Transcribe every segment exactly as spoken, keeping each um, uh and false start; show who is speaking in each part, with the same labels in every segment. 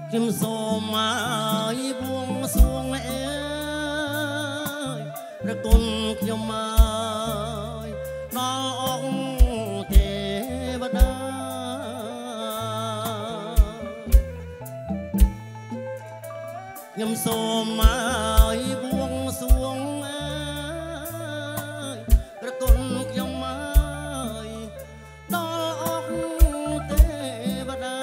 Speaker 1: Kim so mai buông xuống ơi ra con kim mai đó ông thế bất đa Kim so mai buông xuống ơi ra con kim mai đó ông thế bất đa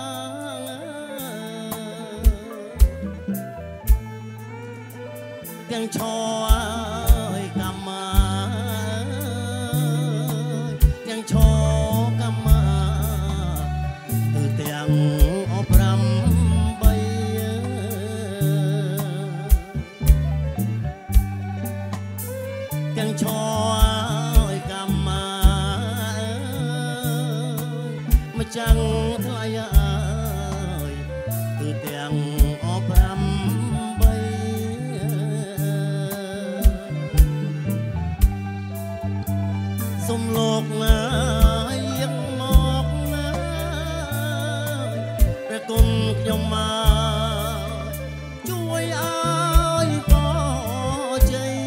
Speaker 1: tiếng cho ơi cầm tiếng cho cầm từ tiếng ốp râm bay tiếng cho ơi cầm mà chẳng thay ơi từ tiếng ốp râm Sông lộc yên mọc ra cùng nhau mà chuối ai có chơi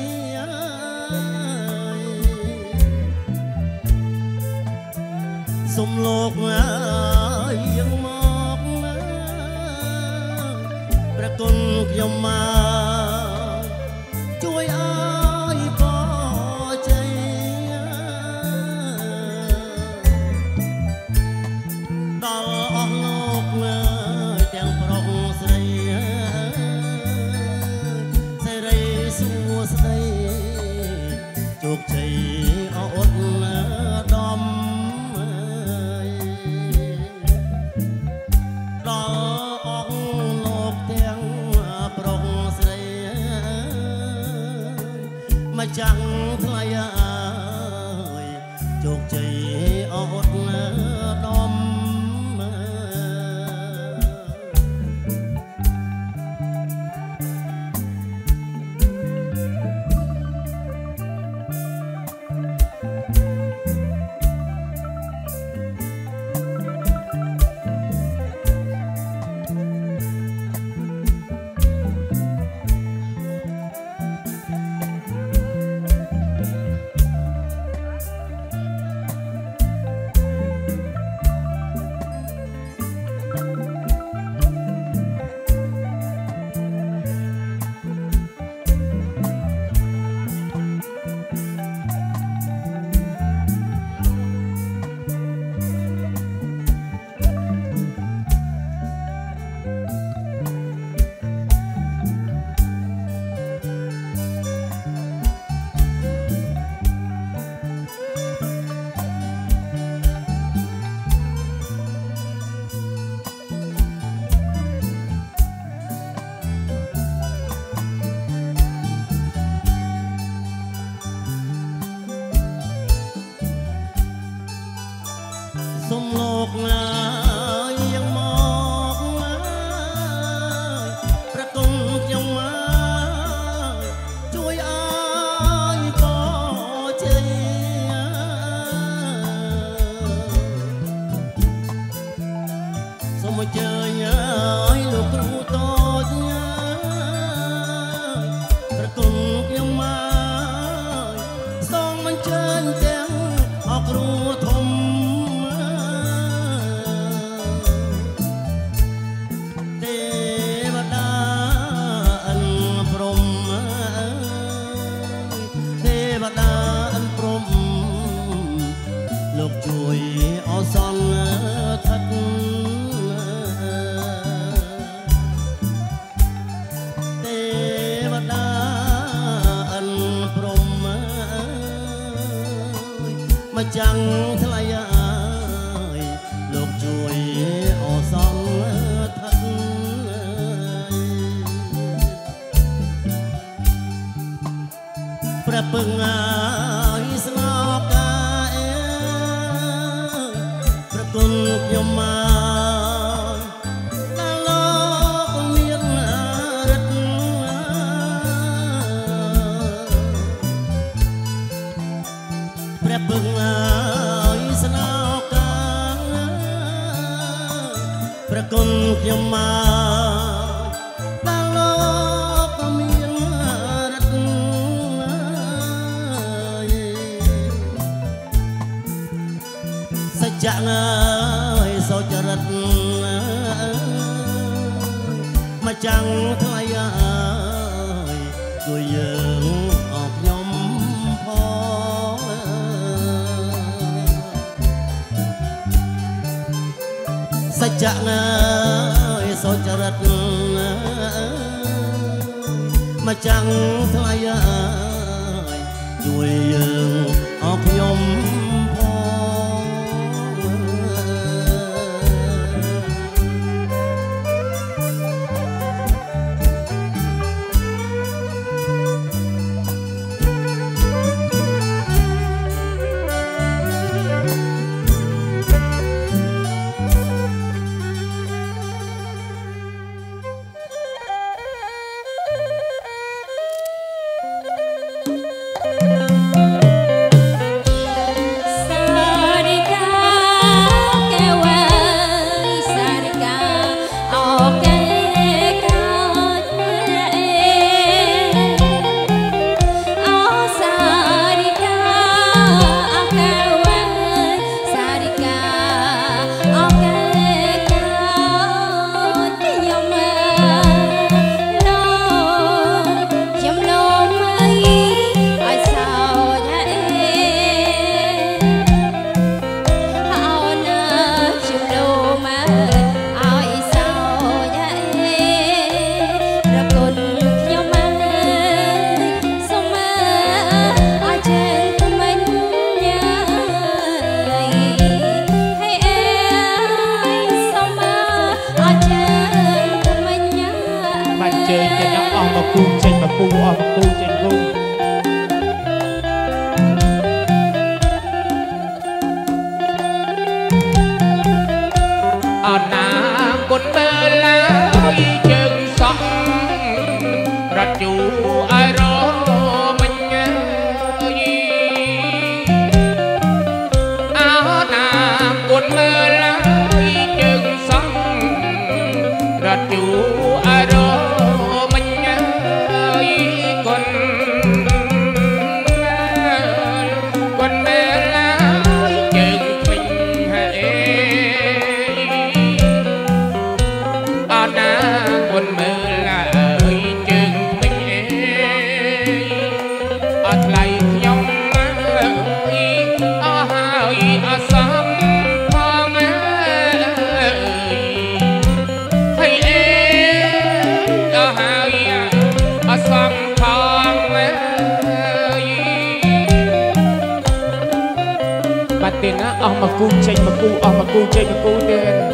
Speaker 1: Sông lộc yên mọc ra cùng nhau mà chuối ai có chơi chúc thầy ốt đom đó ông lộc tiếng prong sấy mà chẳng thay ơi chúc thầy ốt đom Sông lộc yên mọc ra cùng nhau mà chuối ai có chơi sông mà chơi ơi lục ru to ra cùng nhau mà sông mình trên tiếng học ru thùng lục chuối o son thất tê bát đa ân prom mà chẳng thay ơi lục chuối o son thất pra pưng ai snap cùng nhau mà đã lo con miếng đất đẹp bừng ấy sao cả cùng nhau mà chẳng ơi sao chả rật mà chẳng thay ơi người dường học nhóm phó sao chẳng ơi sao chả rật mà chẳng thay ơi người dường học nhóm
Speaker 2: mà cu chênh mà cu ờ mà cu chênh mà cu tên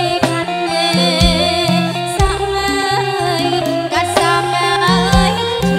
Speaker 3: Hãy subscribe cho kênh Ghiền Mì Gõ để không bỏ lỡ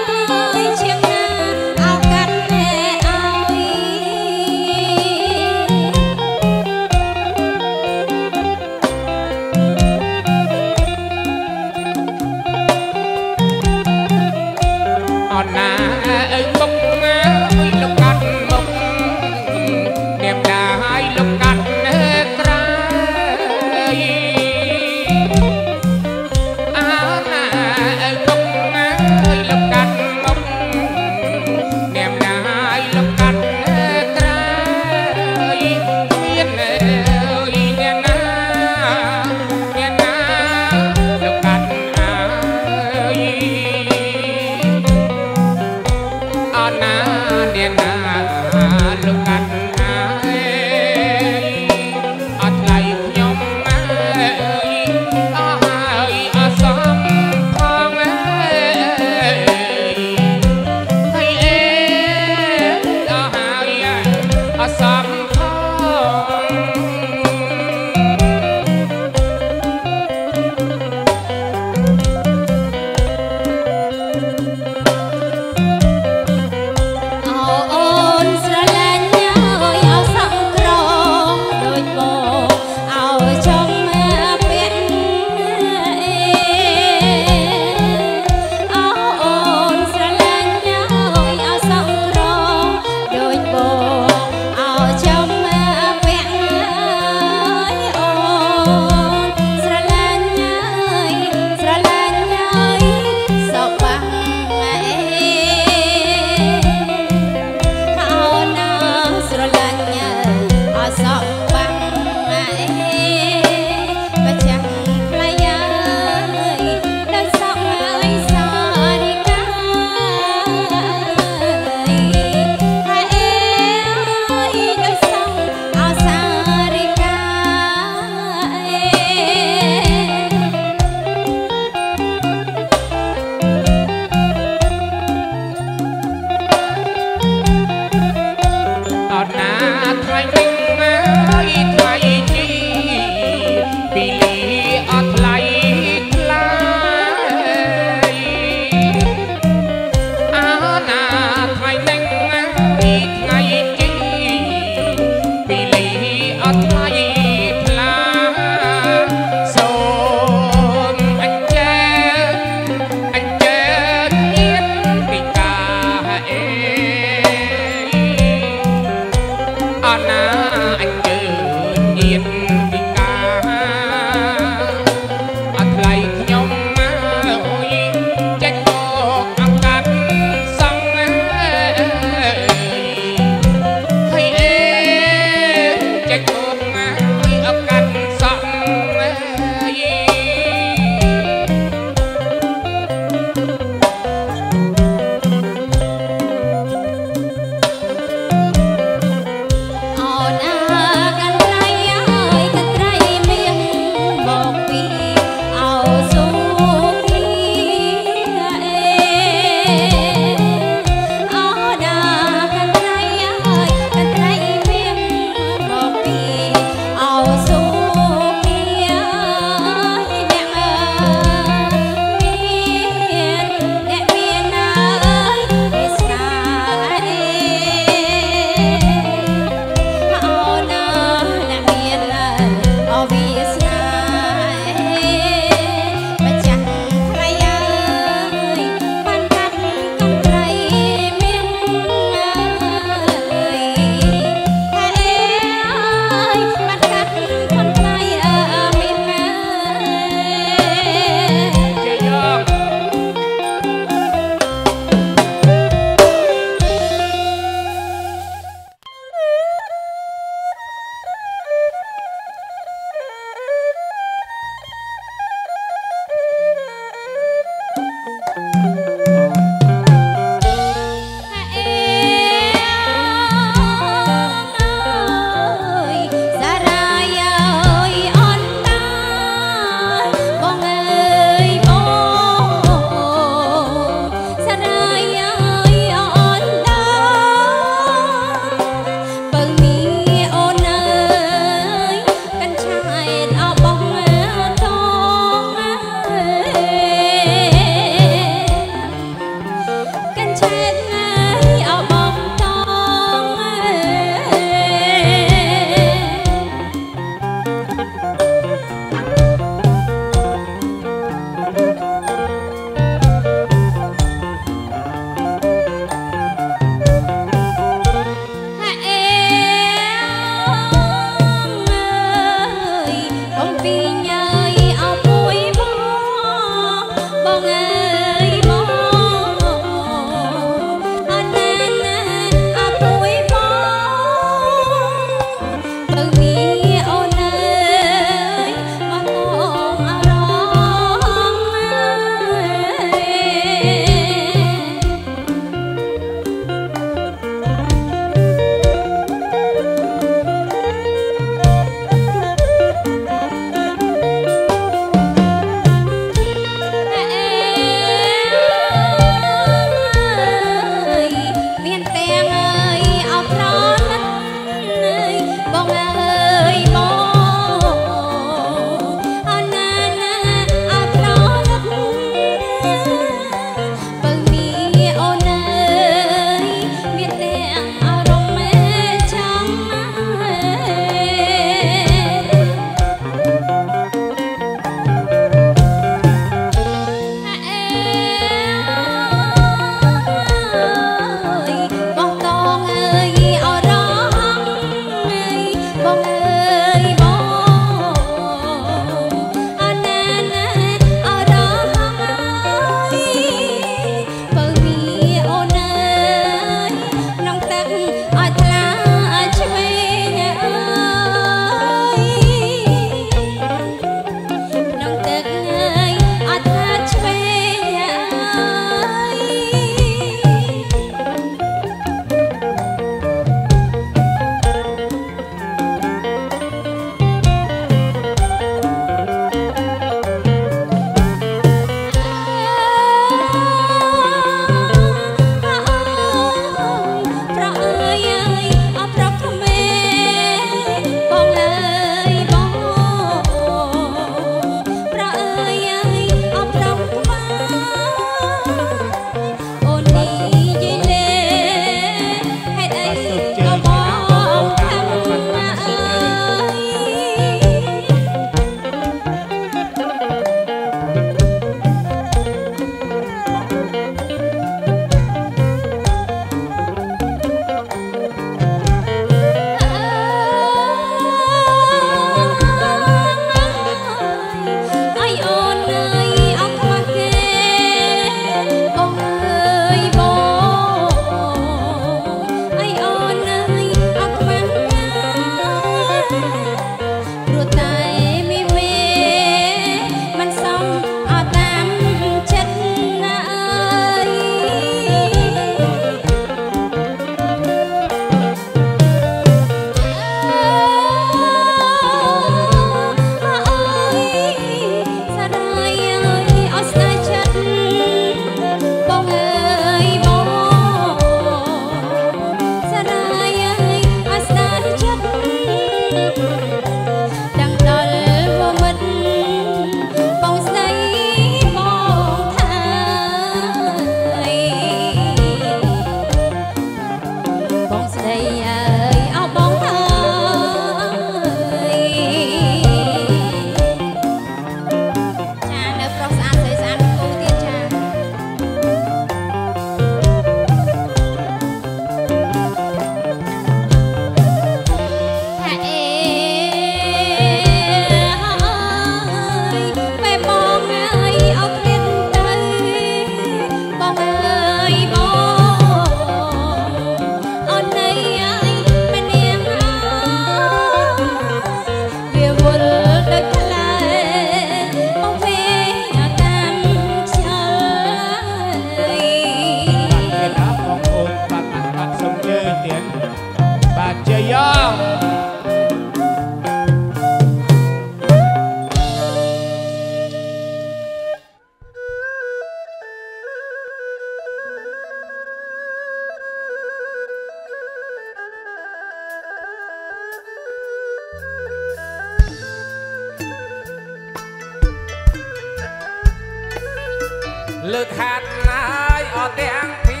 Speaker 3: លើកហាត់ណាយអត់ទាំងពី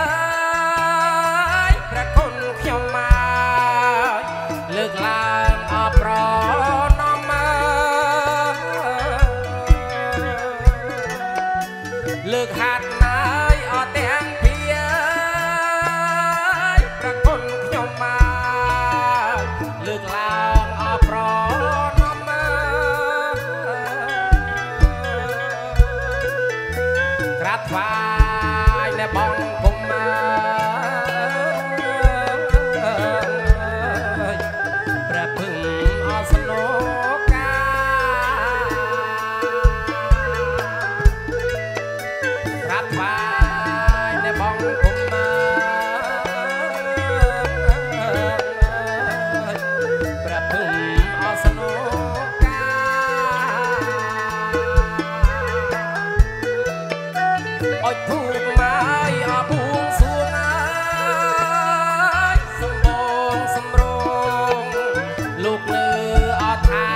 Speaker 3: ព្រះគុណខ្ញុំមកលើកឡើងអប្រណមលើកហាត់ណាយអត់ទាំងពីព្រះគុណខ្ញុំមកលើកឡើងអប្រណមក្រាបថ្វាយនៅបងគុំព្រះភឹងអសនកាក្រាបថ្វាយនៅបងគុំព្រះភឹងអសនកាអុជធូបមកអបួងសួងអើយសំបងសំរងលោកលើអត់ថា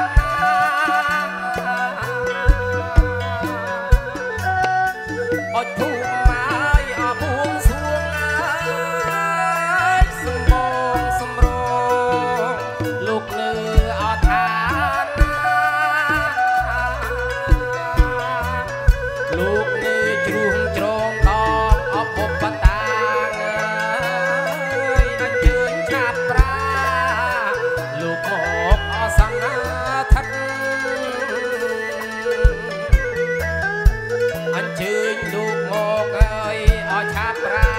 Speaker 3: អុជធូបមកអបួងសួងអើយសំបងសំរងលោកលើអត់ថាលោកលើជ្រុងជ្រងដងអពុបតាងអញ្ជើញឆាប់ប្រាលោកមកអសង្ឃថិតអញ្ជើញលោកមកអើយអឆាប់ប្រា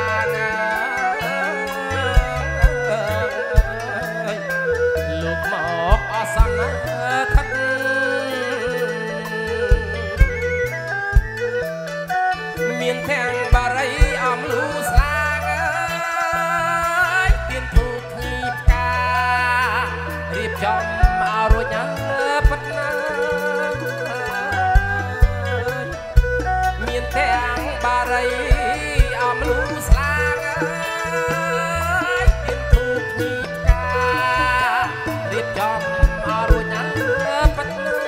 Speaker 3: លោកមកអសង្ឃថិតមានទាំងបារីអំលូស្លាងអើយទៀនធូបភ្ញីផ្ការៀបចំឲ្យរួចអើប៉ិតណាមានទាំងបារីអំលូស្លាងអើយទៀនធូបភ្ញីផ្ការៀបចំឲ្យរួចអើប៉ិតណា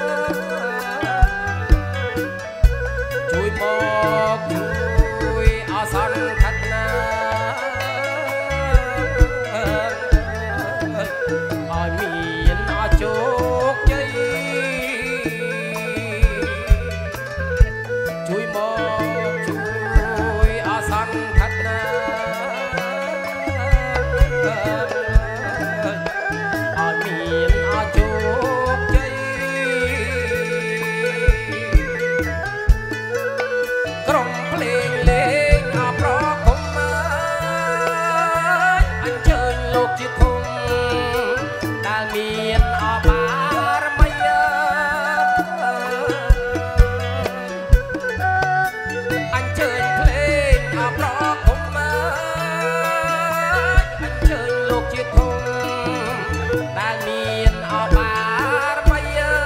Speaker 3: ជួយមកជួយអសន្នថណាឲ្យមានអជោគជ័យជួយមកជួយអសន្នថណាឲ្យមានអជោគជ័យក្រុមភ្លេងលេងអប្រគុំអើយអញ្ជើញលោកជាធំដែលមានអបារមីអើយអញ្ជើញភ្លេងអប្រគុំអើយអញ្ជើញលោកជាធំដែលមានអបារមីអើ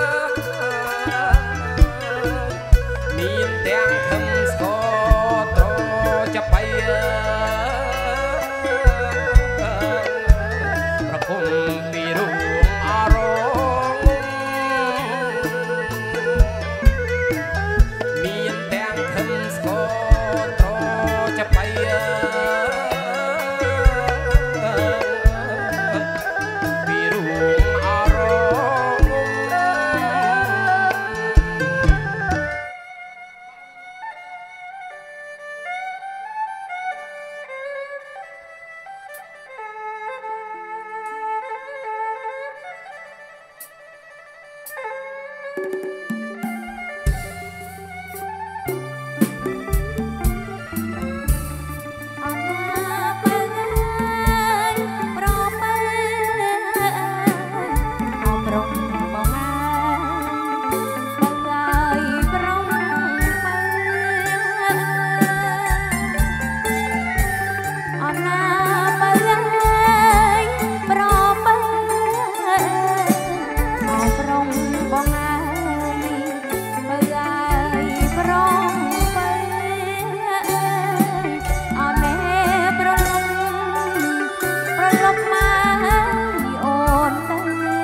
Speaker 3: យមានទាំងខឹមស្គរត្រចាប់បៃប្រគំពីរូងអរងមានទាំងខឹមស្គរត្រចាប់បៃពីរូងអរង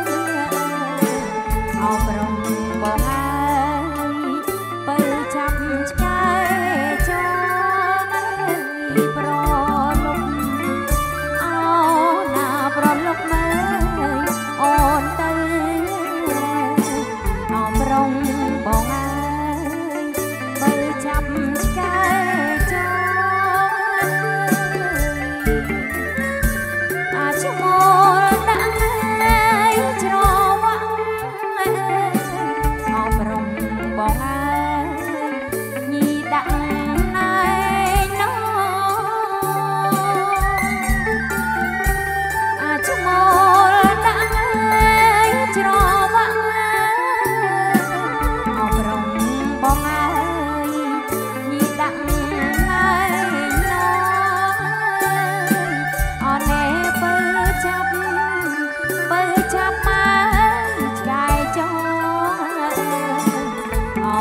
Speaker 3: អោប្រងបងហើយបើចាប់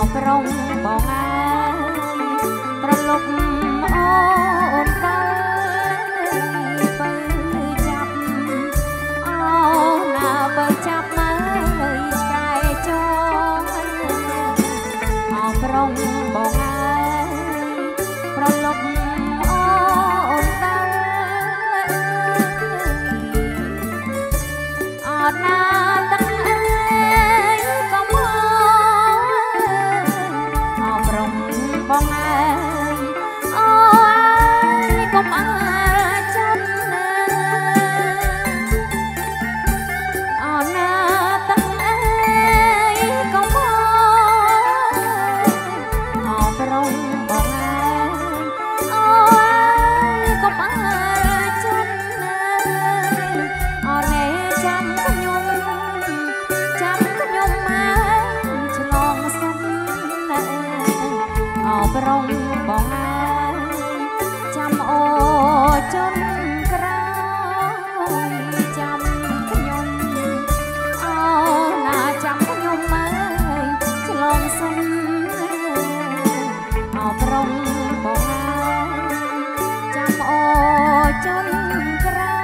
Speaker 4: ប្រងបងអើយប្រលប់អូនដល់បើចាប់អូណាបើចាប់មើលឆ្កែចងអោប្រងបងអើយប្រលប់អូនដល់អត់ណាទឹកអើយក៏មកអោប្រងបងអើយអូយកុំអើចិត្តណាអូណាទឹកអើយក៏មកអោប្រងបងអើយអូយកុំអើចិត្តណាអូនេះចាំខ្ញុំចាំខ្ញុំមកឆ្លងសិនណាអោប្រងបងអើយចាំអូចុនក្រោយចាំខ្ញុំអូណាចាំខ្ញុំមកឆ្លងសិនអោប្រងបងអើយចាំអូចុនក្រោយ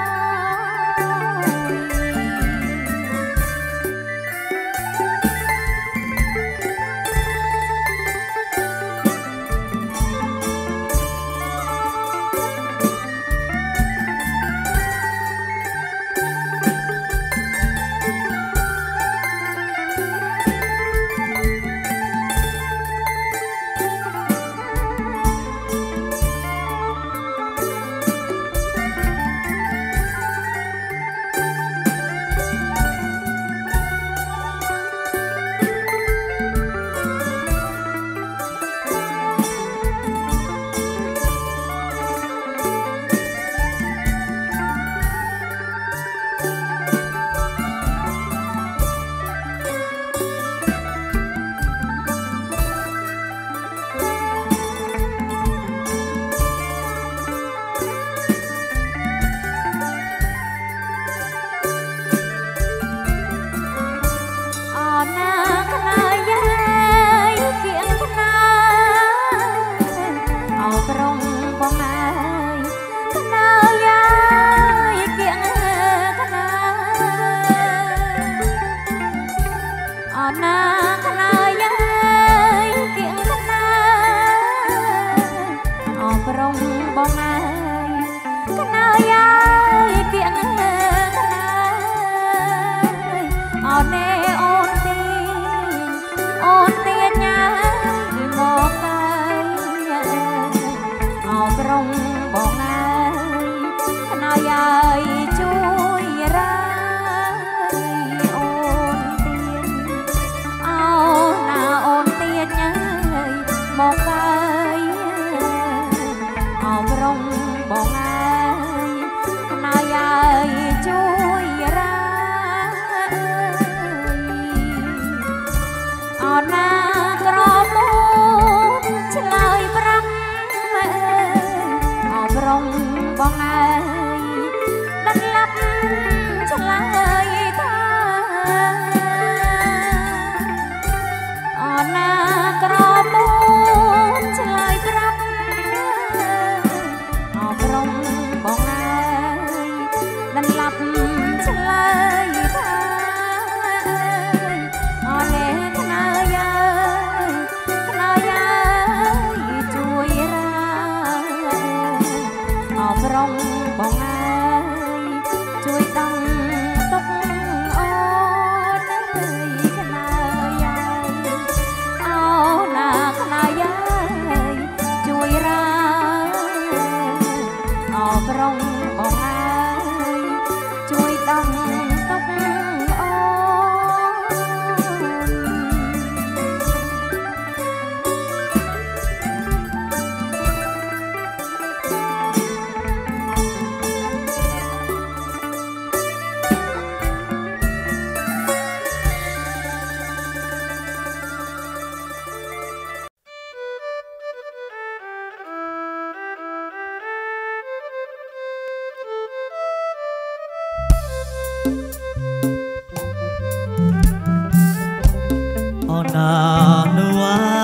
Speaker 1: นานุวา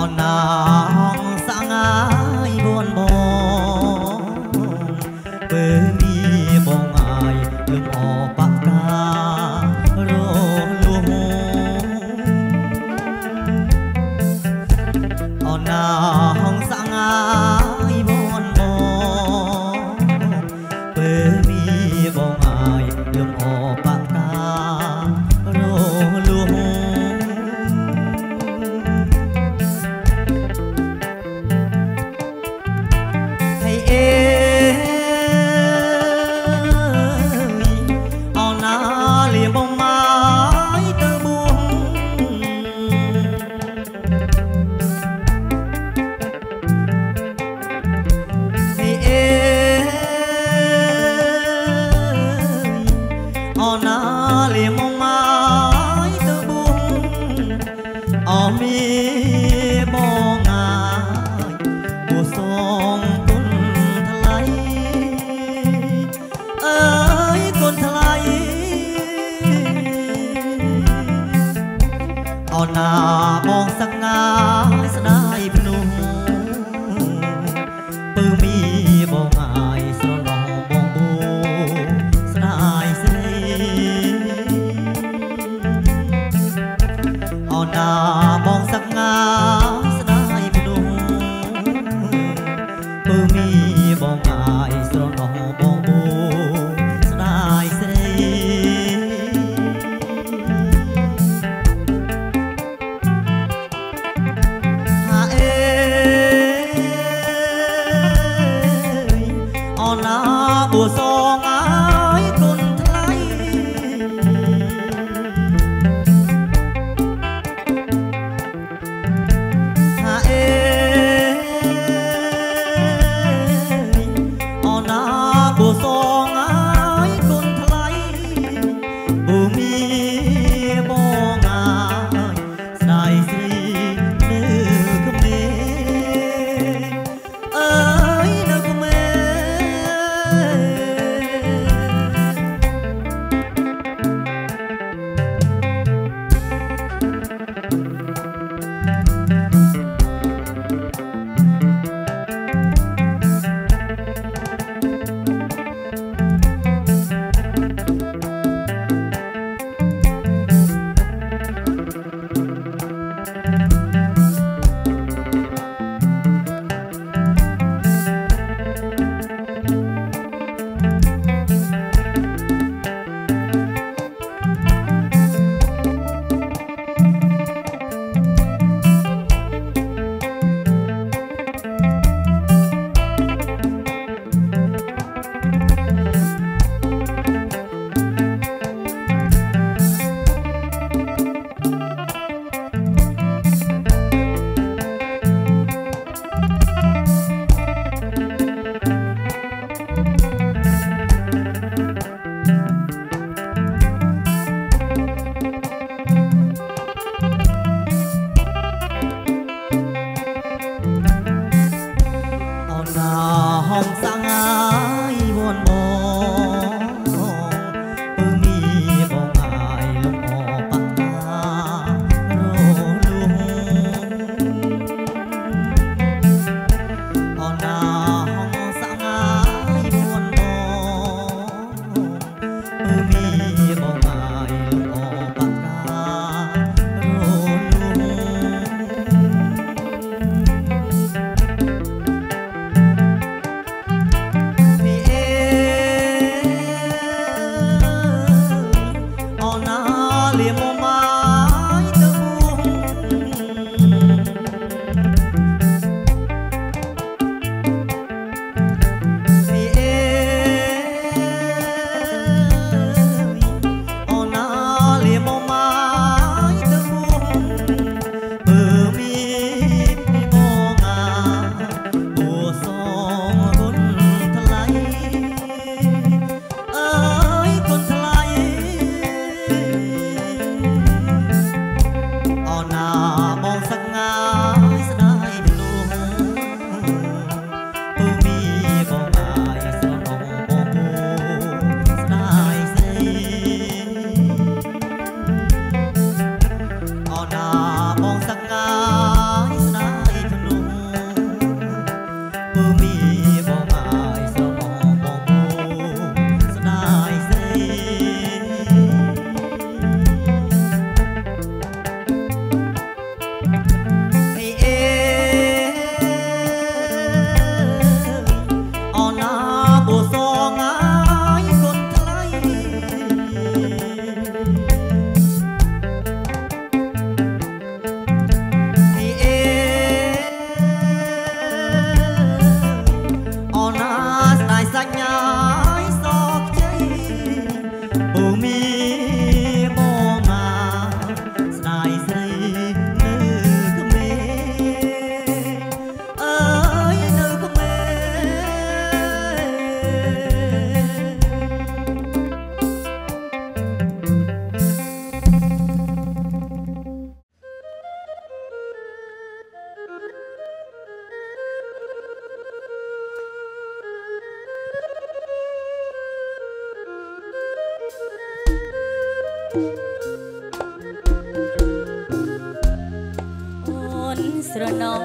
Speaker 1: nàng sang ai buồn bông bê mi bông ai lưng o bạc ca rô luôn nàng sang ai buồn bông bê mi bông ai lưng o bạc ca rô luôn na mong sang ngáiสดายพนุปื้มีบ่งายสระนองบ่งบูสดายเสยเอานามองสักงายสดายพนุปื้มีบ่งายสระนองบ่งบูสดายเสยbùa son ái con thay hà ê o na bùa son ái con thay bùa mi bo ngài sai si nữ không mê ơi nữ không mê hồng sang ai buồn bông ư mi bông ai lông o bạc ta rô luôn còn na hồng sang ai buồn bông ư mi bông ai lông o bạc ta rô luôn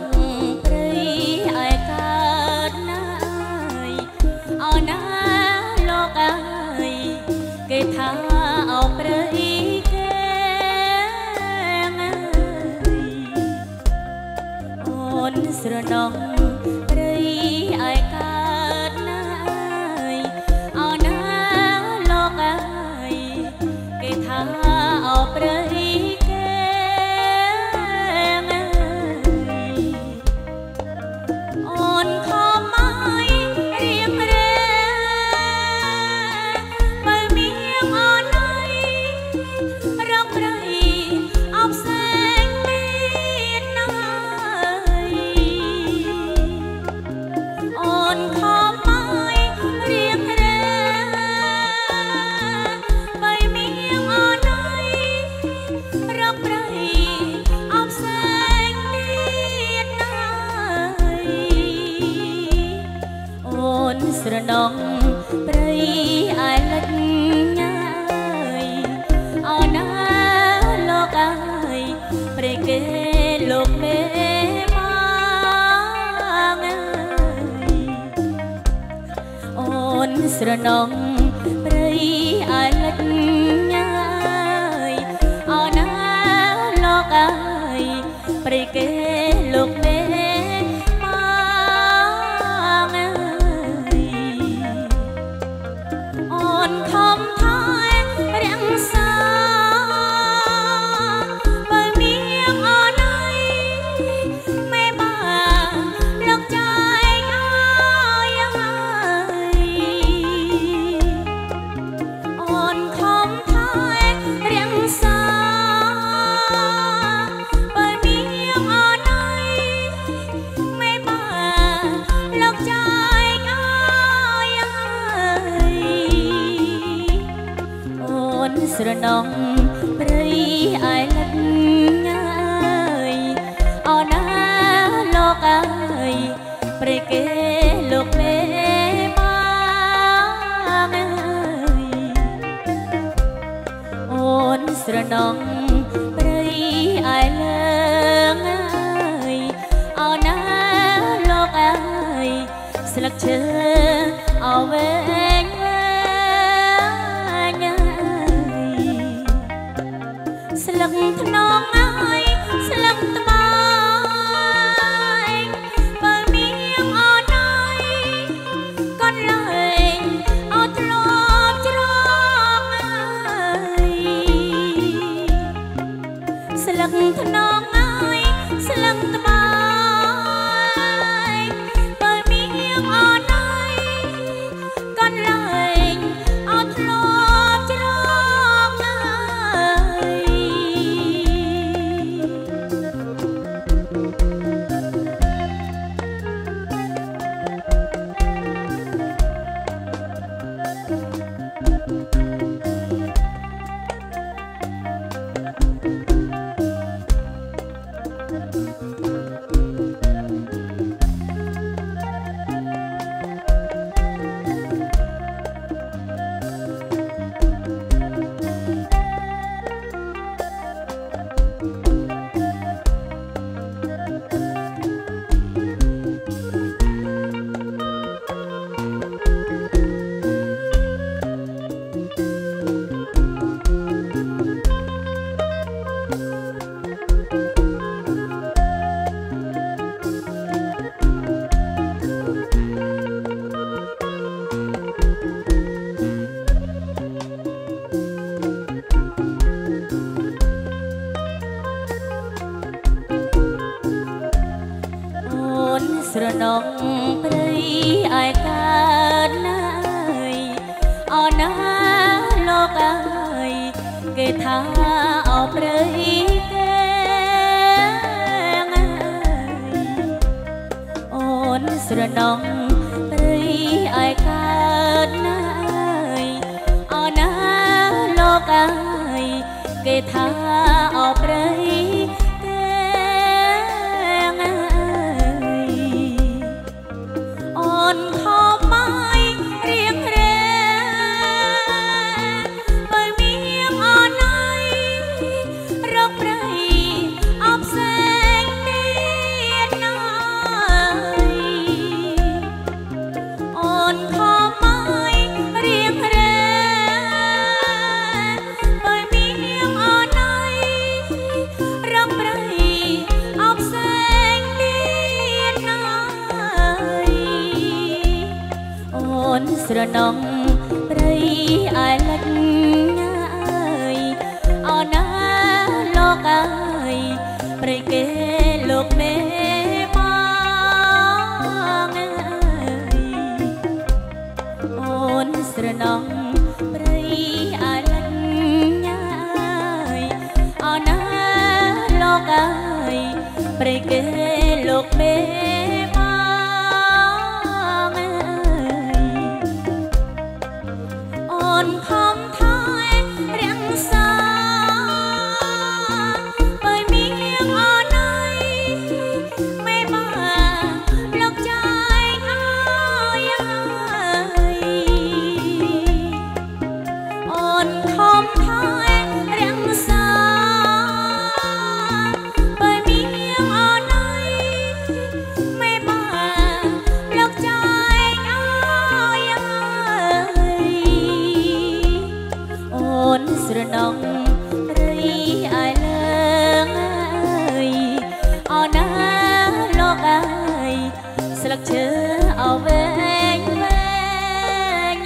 Speaker 4: ព្រៃឲ្យកើតណាយអោណាលោកអើយគេថាអោព្រៃគេអូនស្រណងព្រៃឲ្យកើតណាយអោណាលោកអើយគេថាអោព្រៃស្រណងព្រៃអាយលិចញ៉ាយអោណាលោកអើយព្រៃគេលោកមេមកអូនស្រណងព្រៃអាយលិចញ៉ាយអោណាលោកអើយព្រៃគេលោកមេស្រណងព្រៃអាយលិចញ៉ាយអោណាលោកអើយព្រៃគេលោកមេមកអូនស្រណងព្រៃអាយលើងអើយអោណាលោកអើយស្លឹកឈើអោវែងស្លឹកថ្នមអើយស្លឹកត្បាញបើមានអត់អើយកត់ឡើយអត់ធ្លាប់ច្រងអើយស្លឹកថ្នមអើយស្លឹកត្បាញបើមានអត់អើយកត់ឡើយអត់ធ្លាប់ច្រងអើយស្រណងព្រៃអាយកើតណាយអោណាលោកអើយគេថាអោព្រៃគេអូនស្រណងព្រៃអាយកើតណាយអោណាលោកអើយគេថាអោព្រៃស្ស្រណងព្រៃអាយលិចអើយអរណាលោកអើយព្រៃគេលោកមេមកអើយអូនស្រណងព្រៃអាយលិចអើយអរណាលោកអើយព្រៃគេលោកមេខំថយរាំងសាបើមានអណៃមិនបានលោកចាយអើយអូនខំថយរាំងសាបើមានអណៃមិនបានលោកចាយអើយអូនស្រណងព្រៃអាយលើងអើយអរណាលោកអើយស្លឹកឈើអវែងវែង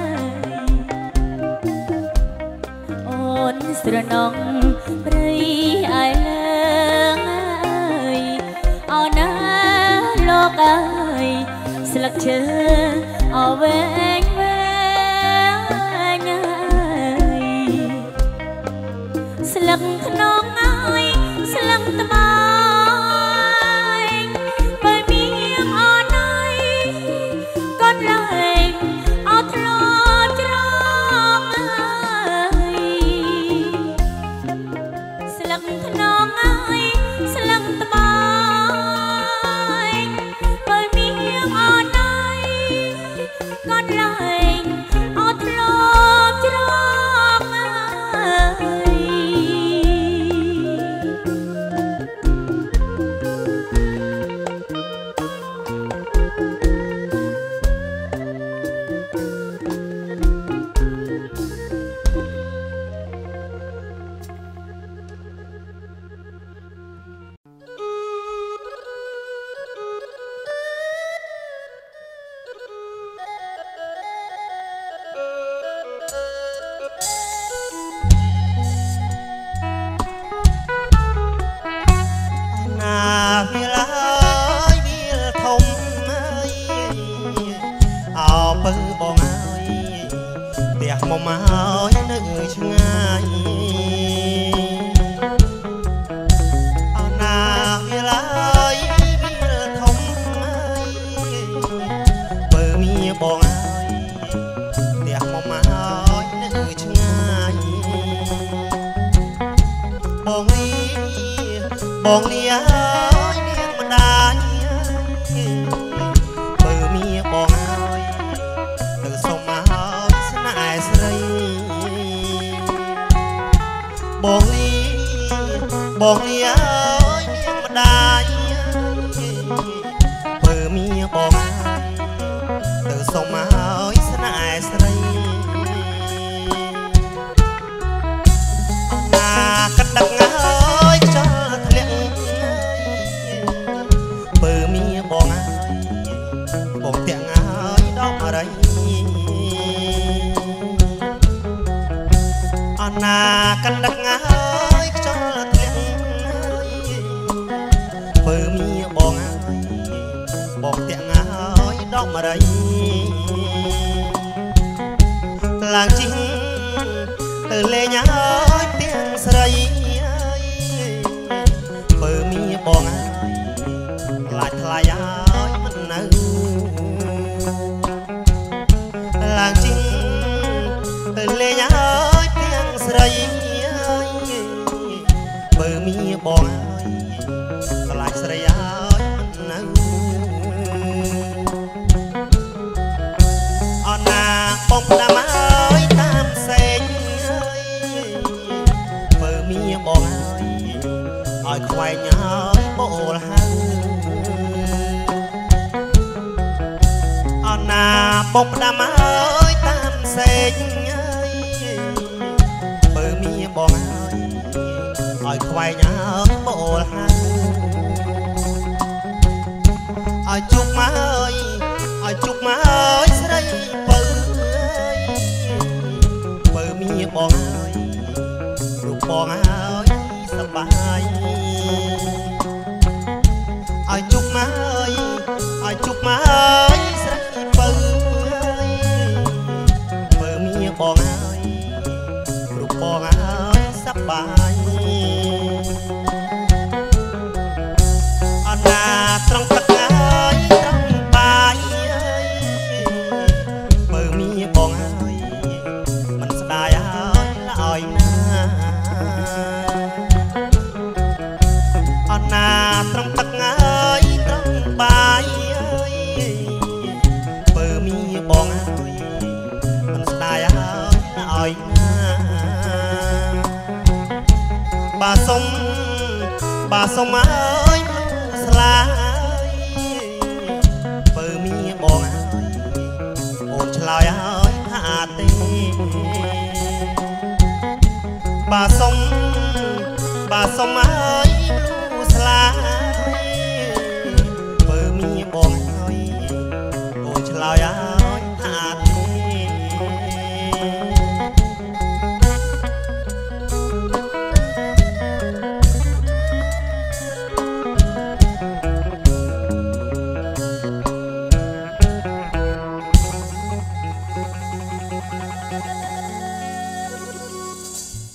Speaker 4: អូនស្រណងព្រៃអាយលើងអើយអរណាលោកអើយស្លឹកឈើអវែងវែងស្លឹកខ្នងអើយស្លឹកត្បាញបើមានអណៃកូនលែងអត់ធ្លាប់ច្រងអើយស្លឹកខ្នងអើយស្លឹកត្បាញបើមានអណៃកូនលែងអត់ធ្លាប់ច្រងមកមកនៅឆ្ងាយអណាវាឡើយវាធំបើមានបងហើយផ្ទះមកមកនៅឆ្ងាយបងលីបងលីហើយនាងម្ដាយបើមានបងហើយទៅសុំមកស្រីបងលីបងលីអើយនាងម្ដាយបើមានបងទៅសុំមកស្នេហ៍ស្រីណាកាត់ដឹកអើយខ្យល់ធ្លាក់បើមានបងអើយបងទាំងអើយដល់អរិយណាកាត់ដឹកអើយខ្យល់ធ្លាក់បើមានបងអើយបងទាំងអើយដកម្រៃឡើងជីងទៅលេងអើយទាំងស្រីបើមានបងអើយខ្លាចថ្លៃអើយមិននៅឡើងជីងទៅលេងអើយស្រីបើមានបងហើយខ្លាចស្រីហើយមិននៅអណាបងផ្ដាំហើយតាមសេងបើមានបងហើយឲ្យខ្វែងហើយបូលហៅអណាបងផ្ដាំហើយតាមសេងបងហើយឲ្យខ្វែងអើបូលហៅឲ្យជុកមកឲ្យជុកមកស្រីបើ
Speaker 1: សុំអើយស្លាយបើមានបងហើយអូនឆ្លើយឲ្យថាទេបាទសុំបាទសុំអើយ